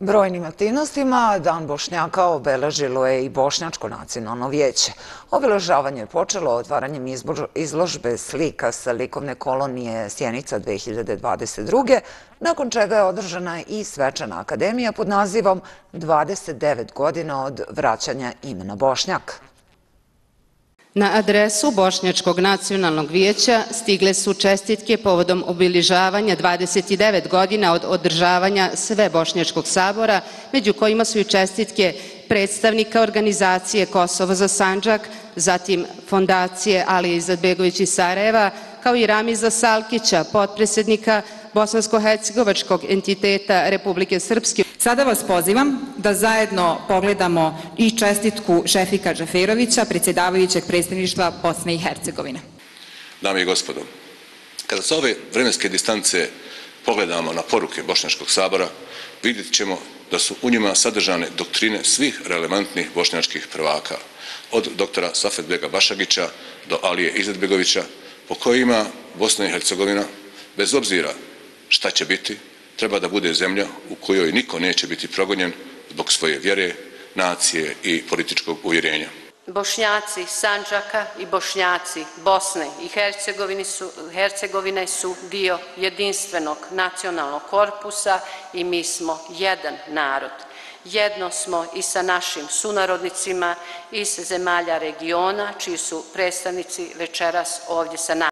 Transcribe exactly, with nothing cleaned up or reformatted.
Brojnim aktivnostima Dan Bošnjaka obeležilo je i Bošnjačko nacionalno vijeće. Obeležavanje je počelo otvaranjem izložbe slika sa likovne kolonije Sjenica dve hiljade dvadeset druge. nakon čega je održana i svečana akademija pod nazivom dvadeset devet godina od vraćanja imena Bošnjak. Na adresu Bošnjačkog nacionalnog vijeća stigle su čestitke povodom obilježavanja dvadeset devet godina od održavanja Svebošnjačkog sabora, među kojima su i čestitke predstavnika organizacije Kosovo za Sandžak, zatim fondacije Alije Izetbegović iz Sarajeva, kao i Ramiza Salkića, potpredsjednika Bosansko-hercegovačkog entiteta Republike Srpske. Sada vas pozivam da zajedno pogledamo i čestitku Šefika Džaferovića, predsjedavajućeg predstavništva Bosne i Hercegovine. Dame i gospodo, kada sa ove vremenske distance pogledamo na poruke Bošnjačkog sabora, vidjet ćemo da su u njima sadržane doktrine svih relevantnih bošnjačkih prvaka, od doktora Safetbega Bašagića do Alije Izetbegovića, po kojima Bosna i Hercegovina, bez obzira šta će biti, treba da bude zemlja u kojoj niko neće biti progonjen zbog svoje vjere, nacije i političkog uvjerenja. Bošnjaci Sandžaka i Bošnjaci Bosne i Hercegovine su, Hercegovine su dio jedinstvenog nacionalnog korpusa i mi smo jedan narod. Jedno smo i sa našim sunarodnicima iz zemalja regiona, čiji su predstavnici večeras ovdje sa nama.